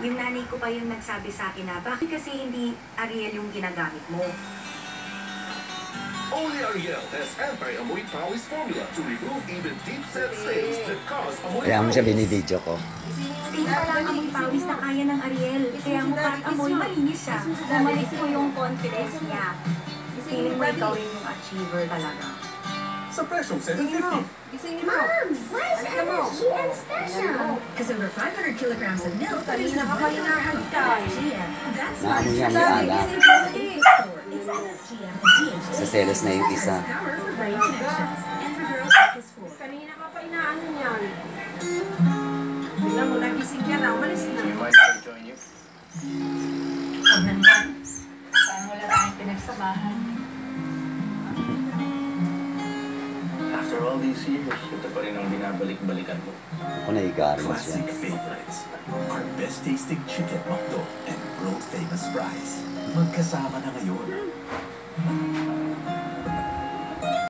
Yung nanay ko pa yung nagsabi sa akin na, bakit kasi hindi Ariel yung ginagamit mo? Only Ariel has anti-amoy pawis formula to remove even deep-set stains that cause amoy Kaya mo pawis. siya binibidyo ko. Stain pa lang amoy pawis na kaya ng Ariel. Kaya mukha't amoy malinis siya. Bumalik ko yung confidence niya. Feeling mo ikaw yung achiever talaga. Sa presyong 750. Mom, why is GM special? Because over 500 kilograms of milk is Kanina ka pa hinahantay. GM. That's why Naano niya, may alak. it's FGM and DHA. Sa selos na yung isa. Power for brain connections. And for girls like this four. Kanina ka pa inaano niyan. Tignan mo, nagising ka na. Umalis na. Do you mind if I join you? Parang wala tayong pinagsamahan. After all these years, ito pa rin ang binabalik-balikan mo. Ako naigarin siya. Classic favorites. Our best tasting chicken McDo and world famous fries. Magkasama na ngayon.